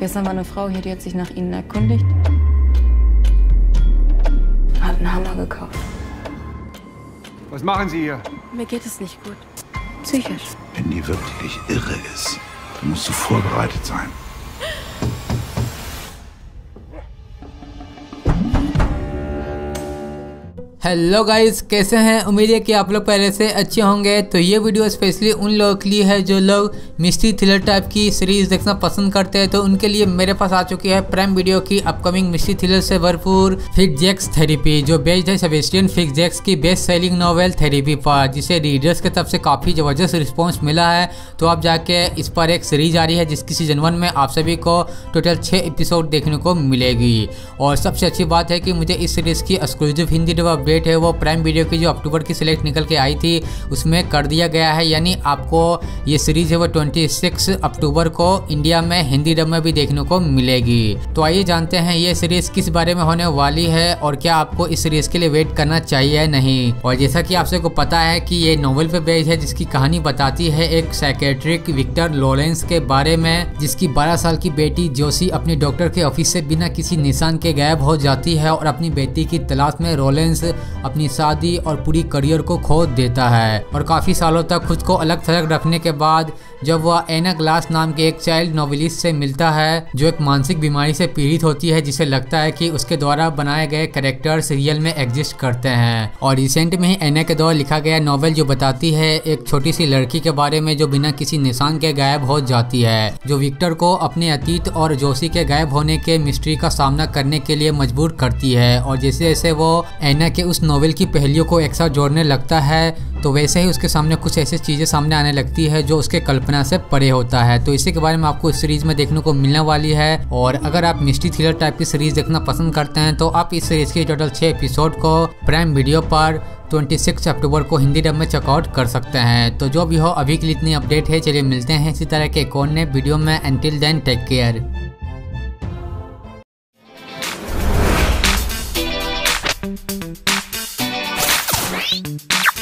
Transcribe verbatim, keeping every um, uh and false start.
Gestern war eine Frau hier, die hat sich nach Ihnen erkundigt. Hat einen Hammer gekauft. Was machen Sie hier? Mir geht es nicht gut. Psychisch. Wenn die wirklich irre ist, dann musst du vorbereitet sein. Hello guys, कैसे हैं? उम्मीद है कि आप लोग पहले से अच्छे होंगे। तो ये वीडियो स्पेशली उन लोगों के लिए है जो लोग मिस्ट्री थ्रिलर टाइप की सीरीज देखना पसंद करते हैं। तो उनके लिए मेरे पास आ चुकी है प्राइम वीडियो की अपकमिंग मिस्ट्री थ्रिलर से भरपूर फिक्स जैक्स थेरेपी, जो बेस्ड है सेबेस्टियन फिक्स जैक्स की बेस्ट सेलिंग नॉवेल थेरेपी पर, जिसे रीडर्स की तरफ से काफ़ी ज़बरदस्त रिस्पॉन्स मिला है। तो आप जाके इस पर एक सीरीज आ रही है जिसकी सीजन वन में आप सभी को टोटल छः एपिसोड देखने को मिलेगी। और सबसे अच्छी बात है कि मुझे इस सीरीज़ की एक्सक्लूसिव हिंदी डब अपडेट है वो प्राइम वीडियो की जो अक्टूबर की सिलेक्ट निकल के आई थी उसमें कर दिया गया है। यानी आपको ये सीरीज है वो छब्बीस अक्टूबर को इंडिया में हिंदी डब में भी देखने को मिलेगी। तो आइए जानते हैं ये सीरीज किस बारे में होने वाली है और क्या आपको इस सीरीज के लिए वेट करना चाहिए या नहीं। और जैसा कि आप सबको पता है कि ये नॉवेल पे बेस्ड है जिसकी कहानी बताती है एक साइकेट्रिक विक्टर लॉरेंस के बारे में, जिसकी बारह साल की बेटी जोसी अपने डॉक्टर के ऑफिस से बिना किसी निशान के गायब हो जाती है और अपनी बेटी की तलाश में लॉरेंस अपनी शादी और पूरी करियर को खो देता है। और काफ़ी सालों तक खुद को अलग थलग रखने के बाद जब वह एना ग्लास नाम के एक चाइल्ड नॉवेलिस्ट से मिलता है जो एक मानसिक बीमारी से पीड़ित होती है, जिसे लगता है कि उसके द्वारा बनाए गए कैरेक्टर्स रियल में एग्जिस्ट करते हैं। और रिसेंट में ही एना के द्वारा लिखा गया नॉवेल जो बताती है एक छोटी सी लड़की के बारे में जो बिना किसी निशान के गायब हो जाती है, जो विक्टर को अपने अतीत और जोशी के गायब होने के मिस्ट्री का सामना करने के लिए मजबूर करती है। और जैसे जैसे वो एना के उस नॉवेल की पहलियों को एक साथ जोड़ने लगता है तो वैसे ही उसके सामने कुछ ऐसी चीज़ें सामने आने लगती है जो उसके कल्पना से परे होता है। तो इसी के बारे में आपको इस सीरीज में देखने को मिलने वाली है। और अगर आप मिस्ट्री थ्रिलर टाइप की सीरीज देखना पसंद करते हैं तो आप इस सीरीज के टोटल छः एपिसोड को प्राइम वीडियो पर छब्बीस अक्टूबर को हिंदी डब में चेकआउट कर सकते हैं। तो जो भी हो अभी के लिए इतनी अपडेट है। चलिए मिलते हैं इसी तरह के एक और नए वीडियो में। Until then take care.